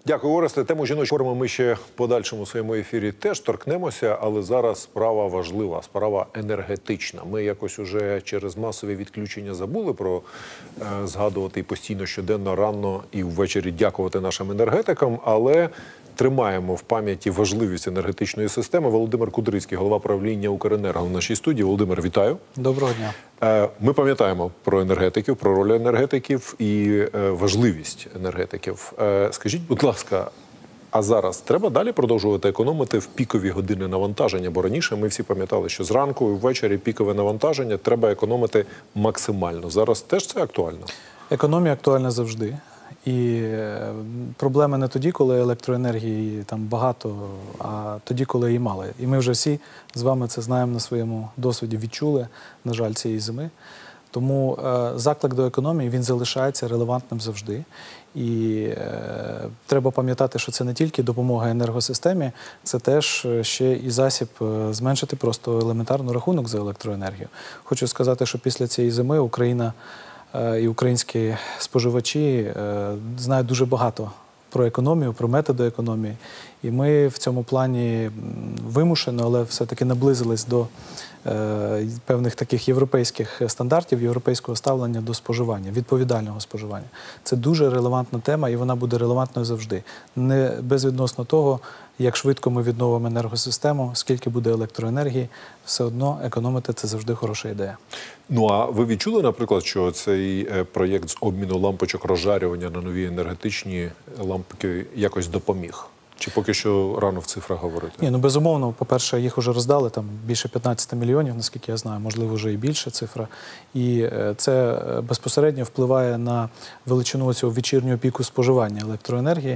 Дякую, Оресте. Тему жіночої форми ми ще в подальшому своєму ефірі теж торкнемося, але зараз справа важлива, справа енергетична. Ми якось уже через масові відключення забули про згадувати і постійно, щоденно, рано і ввечері дякувати нашим енергетикам, але тримаємо в пам'яті важливість енергетичної системи. Володимир Кудрицький, голова правління Укренерго, в нашій студії. Володимир, вітаю. Доброго дня. Ми пам'ятаємо про енергетиків, про роль енергетиків і важливість енергетиків. Скажіть, будь ласка, а зараз треба далі продовжувати економити в пікові години навантаження? Бо раніше ми всі пам'ятали, що зранку і ввечері пікове навантаження треба економити максимально. Зараз теж це актуально? Економія актуальна завжди. І проблема не тоді, коли електроенергії там багато, а тоді, коли її мало. І ми вже всі з вами це знаємо на своєму досвіді, відчули, на жаль, цієї зими. Тому заклик до економії, він залишається релевантним завжди. І треба пам'ятати, що це не тільки допомога енергосистемі, це теж ще і засіб зменшити просто елементарно рахунок за електроенергію. Хочу сказати, що після цієї зими Україна і українські споживачі знають дуже багато про економію, про методи економії. І ми в цьому плані вимушено, але все-таки наблизились до певних таких європейських стандартів, європейського ставлення до споживання, відповідального споживання. Це дуже релевантна тема, і вона буде релевантною завжди. Не безвідносно того, як швидко ми відновимо енергосистему, скільки буде електроенергії, все одно економити – це завжди хороша ідея. Ну, а ви відчули, наприклад, що цей проєкт з обміну лампочок розжарювання на нові енергетичні лампки якось допоміг? Чи поки що рано в цифрах говорити? Ні, ну безумовно, по-перше, їх вже роздали, там більше 15 мільйонів, наскільки я знаю, можливо, вже і більша цифра. І це безпосередньо впливає на величину цього вечірнього піку споживання електроенергії.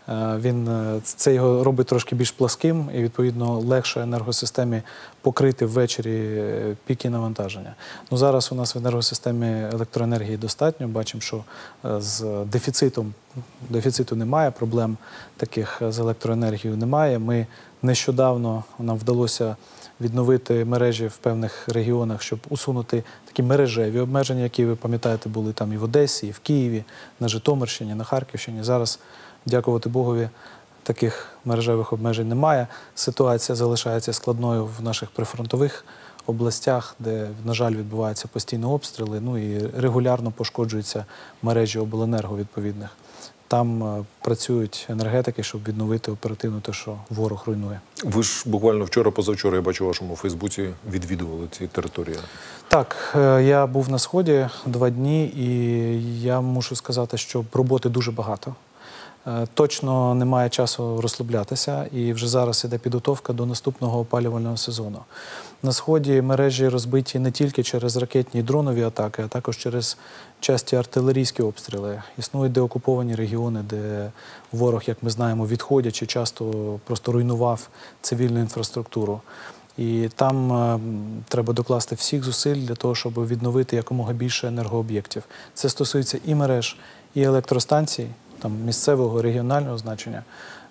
Це його робить трошки більш пласким і, відповідно, легше енергосистемі покрити ввечері піки навантаження. Ну, зараз у нас в енергосистемі електроенергії достатньо. Бачимо, що з дефіциту немає, проблем таких з електроенергією немає. Нам вдалося відновити мережі в певних регіонах, щоб усунути такі мережеві обмеження, які, ви пам'ятаєте, були там і в Одесі, і в Києві, на Житомирщині, на Харківщині. Зараз, дякувати Богові, таких мережевих обмежень немає. Ситуація залишається складною в наших прифронтових областях, де, на жаль, відбуваються постійні обстріли, ну і регулярно пошкоджуються мережі обленерго відповідних. Там працюють енергетики, щоб відновити оперативно те, що ворог руйнує. Ви ж буквально вчора-позавчора, я бачу, у вашому Фейсбуці відвідували ці території. Так, я був на Сході 2 дні, і я мушу сказати, що роботи дуже багато. Точно немає часу розслаблятися, і вже зараз іде підготовка до наступного опалювального сезону. На Сході мережі розбиті не тільки через ракетні і дронові атаки, а також через часті артилерійські обстріли. Існують деокуповані регіони, де ворог, як ми знаємо, відходячи, часто просто руйнував цивільну інфраструктуру. І там треба докласти всіх зусиль для того, щоб відновити якомога більше енергооб'єктів. Це стосується і мереж, і електростанцій, там місцевого, регіонального значення,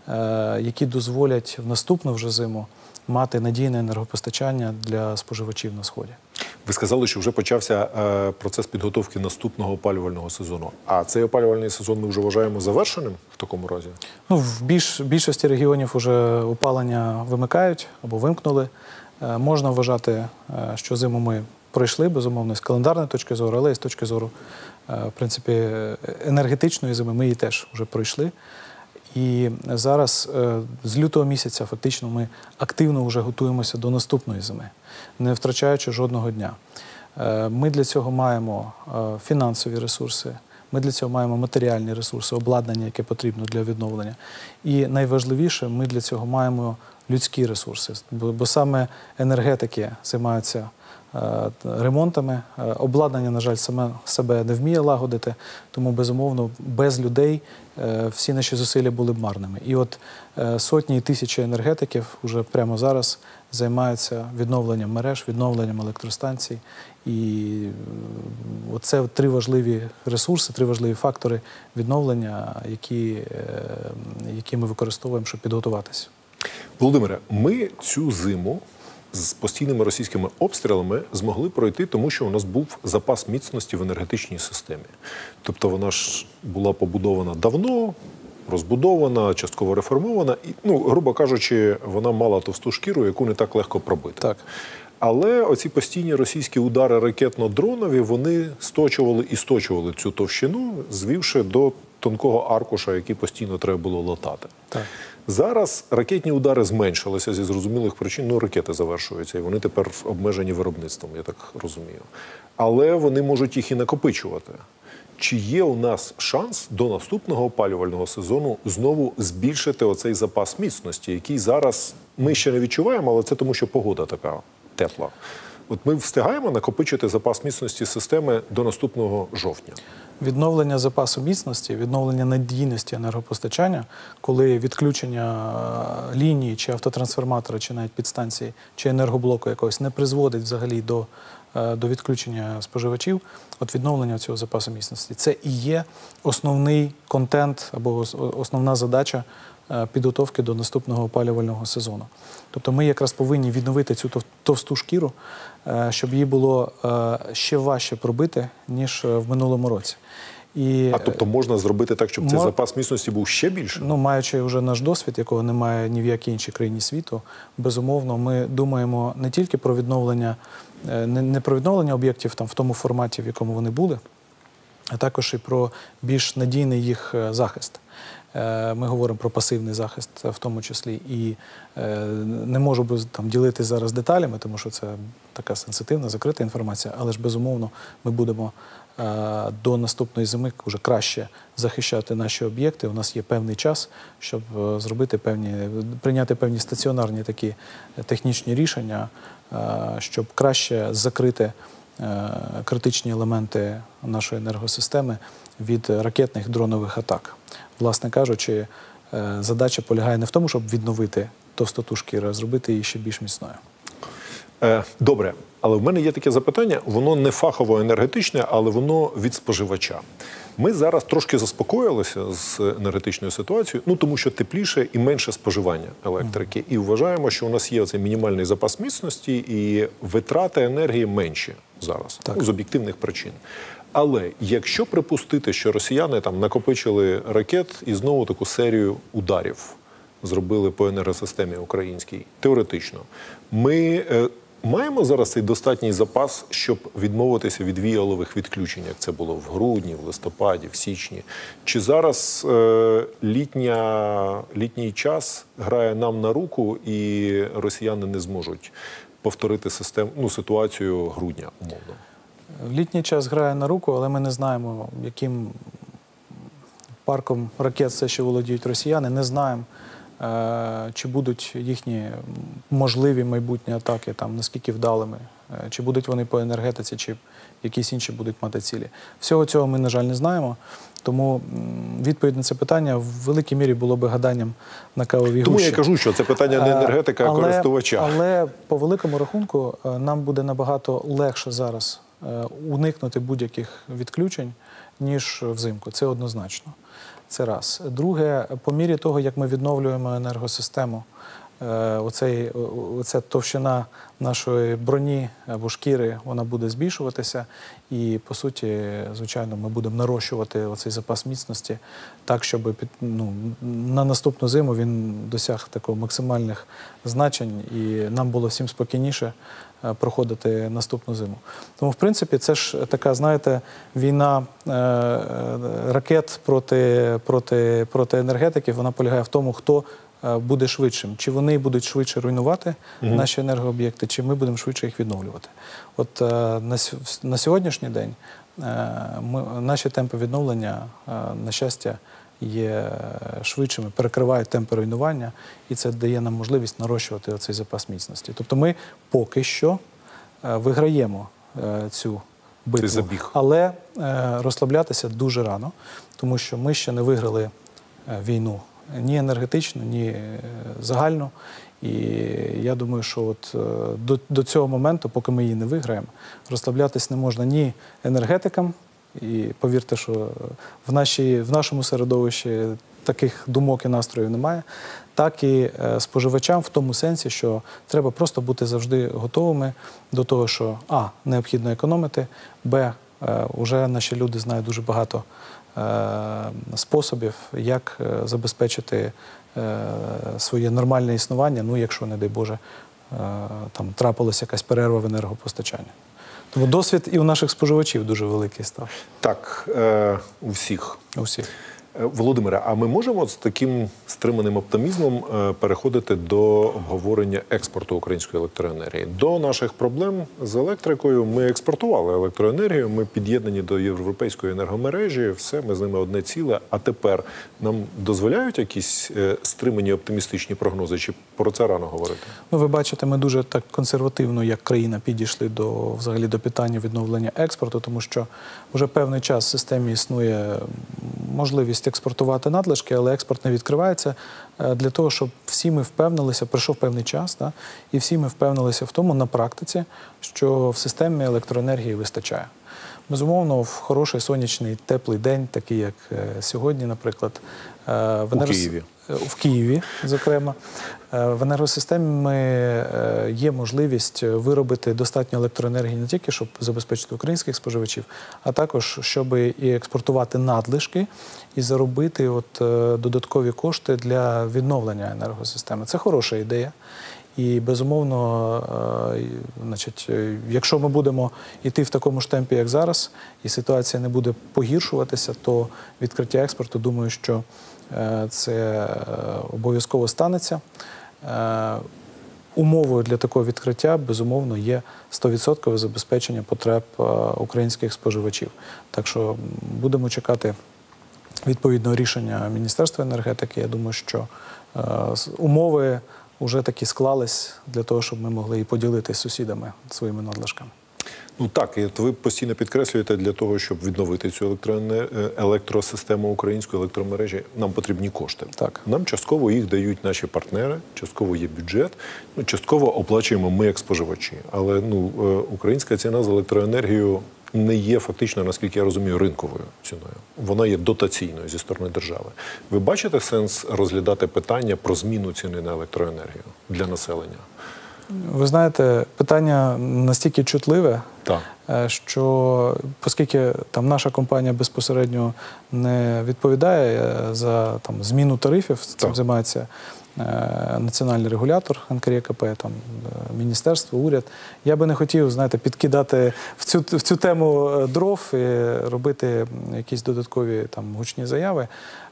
які дозволять в наступну вже зиму мати надійне енергопостачання для споживачів на Сході. Ви сказали, що вже почався процес підготовки наступного опалювального сезону. А цей опалювальний сезон ми вже вважаємо завершеним в такому разі? Ну, в більшості регіонів вже опалення вимикають або вимкнули. Можна вважати, що зиму ми пройшли, безумовно, з календарної точки зору, але і з точки зору, в принципі, енергетичної зими ми її теж вже пройшли. І зараз з лютого місяця фактично ми активно вже готуємося до наступної зими, не втрачаючи жодного дня. Ми для цього маємо фінансові ресурси, ми для цього маємо матеріальні ресурси, обладнання, яке потрібно для відновлення. І найважливіше, ми для цього маємо людські ресурси, бо саме енергетики займаються ремонтами. Обладнання, на жаль, саме себе не вміє лагодити, тому, безумовно, без людей всі наші зусилля були б марними. І от сотні і тисячі енергетиків вже прямо зараз займаються відновленням мереж, відновленням електростанцій. І це 3 важливі ресурси, 3 важливі фактори відновлення, які ми використовуємо, щоб підготуватися. Володимире, ми цю зиму з постійними російськими обстрілами змогли пройти, тому що у нас був запас міцності в енергетичній системі. Тобто вона ж була побудована давно, розбудована, частково реформована. І, ну, грубо кажучи, вона мала товсту шкіру, яку не так легко пробити. Так. Але оці постійні російські удари ракетно-дронові, вони сточували і сточували цю товщину, звівши до тонкого аркуша, який постійно треба було латати. Так. Зараз ракетні удари зменшилися зі зрозумілих причин. Ну, ракети завершуються, і вони тепер обмежені виробництвом, я так розумію. Але вони можуть їх і накопичувати. Чи є у нас шанс до наступного опалювального сезону знову збільшити оцей запас міцності, який зараз ми ще не відчуваємо, але це тому, що погода така тепла. От ми встигаємо накопичити запас міцності системи до наступного жовтня? Відновлення запасу міцності, відновлення надійності енергопостачання, коли відключення лінії чи автотрансформатора, чи навіть підстанції, чи енергоблоку якогось не призводить взагалі до відключення споживачів, от відновлення цього запасу міцності. Це і є основний контент або основна задача підготовки до наступного опалювального сезону. Тобто ми якраз повинні відновити цю товсту шкіру, щоб її було ще важче пробити, ніж в минулому році. А тобто можна зробити так, щоб цей запас міцності був ще більше? Ну, маючи вже наш досвід, якого немає ні в якій іншій країні світу, безумовно, ми думаємо не тільки про відновлення, не про відновлення об'єктів там в тому форматі, в якому вони були, а також і про більш надійний їх захист. Ми говоримо про пасивний захист в тому числі, і не можу там ділити зараз деталями, тому що це така сенситивна, закрита інформація, але ж безумовно ми будемо до наступної зими вже краще захищати наші об'єкти. У нас є певний час, щоб прийняти певні стаціонарні такі технічні рішення, щоб краще закрити критичні елементи нашої енергосистеми від ракетних дронових атак. Власне кажучи, задача полягає не в тому, щоб відновити товстоту шкіри, а зробити її ще більш міцною. Добре, але в мене є таке запитання, воно не фахово енергетичне, але воно від споживача. Ми зараз трошки заспокоїлися з енергетичною ситуацією, ну тому що тепліше і менше споживання електрики. І вважаємо, що у нас є оцей мінімальний запас міцності і витрати енергії менші зараз, з об'єктивних причин. Але якщо припустити, що росіяни там накопичили ракет і знову таку серію ударів зробили по енергосистемі українській, теоретично, ми маємо зараз цей достатній запас, щоб відмовитися від віялових відключень, як це було в грудні, в листопаді, в січні? Чи зараз літній час грає нам на руку і росіяни не зможуть повторити ситуацію грудня, умовно? Літній час грає на руку, але ми не знаємо, яким парком ракет все ще володіють росіяни. Не знаємо, чи будуть їхні можливі майбутні атаки, там, наскільки вдалими, чи будуть вони по енергетиці, чи якісь інші будуть мати цілі. Всього цього ми, на жаль, не знаємо. Тому відповідь на це питання в великій мірі було би гаданням на кавовій гущі. Тому я кажу, що це питання не енергетика, а користувача. Але по великому рахунку нам буде набагато легше зараз уникнути будь-яких відключень, ніж взимку. Це однозначно. Це раз. Друге, по мірі того, як ми відновлюємо енергосистему, оця товщина нашої броні або шкіри, вона буде збільшуватися. І, по суті, звичайно, ми будемо нарощувати оцей запас міцності так, щоб на наступну зиму він досяг такого максимальних значень і нам було всім спокійніше проходити наступну зиму. Тому, в принципі, це ж така, знаєте, війна ракет проти енергетиків, вна полягає в тому, хто буде швидшим. Чи вони будуть швидше руйнувати наші енергооб'єкти, чи ми будемо швидше їх відновлювати. От на сьогоднішній день наші темпи відновлення, на щастя, є швидшими, перекривають темпи руйнування, і це дає нам можливість нарощувати оцей запас міцності. Тобто ми поки що виграємо цю битву, але розслаблятися дуже рано, тому що ми ще не виграли війну ні енергетичну, ні загальну. І я думаю, що от до цього моменту, поки ми її не виграємо, розслаблятись не можна ні енергетикам, і повірте, що в нашому середовищі таких думок і настроїв немає, так і споживачам в тому сенсі, що треба просто бути завжди готовими до того, що необхідно економити, уже наші люди знають дуже багато способів, як забезпечити своє нормальне існування, ну, якщо, не дай Боже, там трапилася якась перерва в енергопостачанні. Тому досвід і у наших споживачів дуже великий став. Так, у всіх. У всіх. Володимире, а ми можемо з таким стриманим оптимізмом переходити до обговорення експорту української електроенергії? До наших проблем з електрикою ми експортували електроенергію, ми під'єднані до європейської енергомережі, все, ми з ними одне ціле. А тепер нам дозволяють якісь стримані оптимістичні прогнози? Чи про це рано говорити? Ну, ви бачите, ми дуже так консервативно, як країна, підійшли взагалі до питання відновлення експорту, тому що вже певний час в системі існує можливість експортувати надлишки, але експорт не відкривається для того, щоб всі ми впевнилися, пройшов певний час, і всі ми впевнилися в тому на практиці, що в системі електроенергії вистачає. Безумовно, в хороший сонячний, теплий день, такий як сьогодні, наприклад, в Києві, зокрема, в енергосистемі є можливість виробити достатньо електроенергії не тільки, щоб забезпечити українських споживачів, а також, щоб і експортувати надлишки, і заробити додаткові кошти для відновлення енергосистеми. Це хороша ідея. І, безумовно, якщо ми будемо йти в такому ж темпі, як зараз, і ситуація не буде погіршуватися, то відкриття експорту, думаю, що це обов'язково станеться. Умовою для такого відкриття, безумовно, є 100% забезпечення потреб українських споживачів. Так що будемо чекати відповідного рішення Міністерства енергетики. Я думаю, що умови вже таки склались для того, щоб ми могли і поділитися з сусідами своїми надлишками. Ну так, і ви постійно підкреслюєте, для того, щоб відновити цю електросистему української електромережі, нам потрібні кошти. Так. Нам частково їх дають наші партнери, частково є бюджет, частково оплачуємо ми як споживачі. Але українська ціна за електроенергію не є фактично, наскільки я розумію, ринковою ціною. Вона є дотаційною зі сторони держави. Ви бачите сенс розглядати питання про зміну ціни на електроенергію для населення? Ви знаєте, питання настільки чутливе, що оскільки наша компанія безпосередньо не відповідає за зміну тарифів, цим займається національний регулятор НКРЕКП, міністерство, уряд. Я би не хотів, підкидати в цю тему дров і робити якісь додаткові гучні заяви.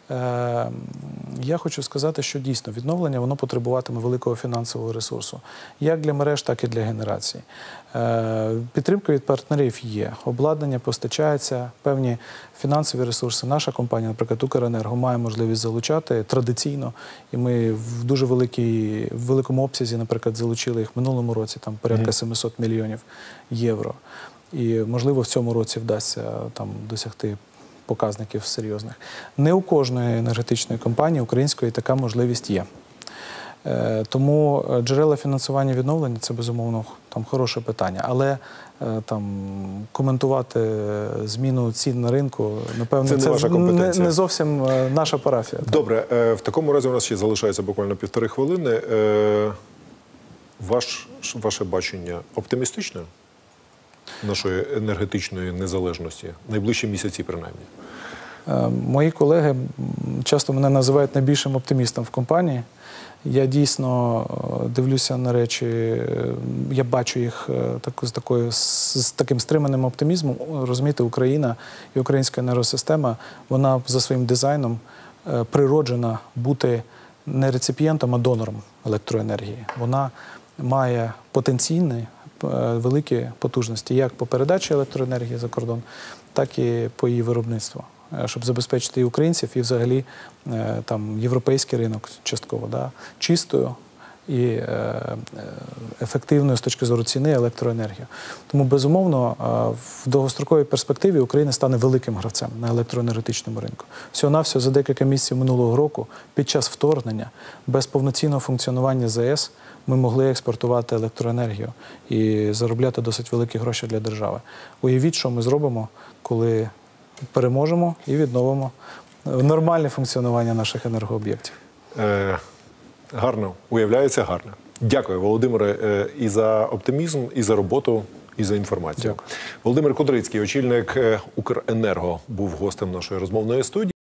Я хочу сказати, що дійсно відновлення, воно потребуватиме великого фінансового ресурсу. Як для мереж, так і для генерації. Підтримка від партнерів є. Обладнання постачається, певні фінансові ресурси. Наша компанія, наприклад, Укренерго, має можливість залучати традиційно. І ми в дуже великому обсязі, наприклад, залучили їх в минулому році, порядка 700 мільйонів євро. І, можливо, в цьому році вдасться досягти показників серйозних. Не у кожної енергетичної компанії української така можливість є. Тому джерела фінансування відновлення – це, безумовно, хороше питання. Але коментувати зміну цін на ринку, напевно, це не зовсім наша парафія. Добре, в такому разі у нас ще залишається буквально 1,5 хвилини. Ваше бачення оптимістичне? Нашої енергетичної незалежності, найближчі місяці принаймні? Мої колеги часто мене називають найбільшим оптимістом в компанії. Я дійсно дивлюся на речі, я бачу їх з таким стриманим оптимізмом. Розумієте, Україна і українська енергосистема, вона за своїм дизайном природжена бути не реципієнтом, а донором електроенергії. Вона має потенційний великі потужності як по передачі електроенергії за кордон, так і по її виробництву, щоб забезпечити і українців, і взагалі європейський ринок частково, чистою і ефективною з точки зору ціни електроенергію. Тому, безумовно, в довгостроковій перспективі Україна стане великим гравцем на електроенергетичному ринку. Всього-навсього за декілька місяців минулого року, під час вторгнення, без повноцінного функціонування ЗАЕС, ми могли експортувати електроенергію і заробляти досить великі гроші для держави. Уявіть, що ми зробимо, коли переможемо і відновимо нормальне функціонування наших енергооб'єктів. Гарно, уявляється гарно. Дякую, Володимире, і за оптимізм, і за роботу, і за інформацію. Дякую. Володимир Кудрицький, очільник Укренерго, був гостем нашої розмовної студії.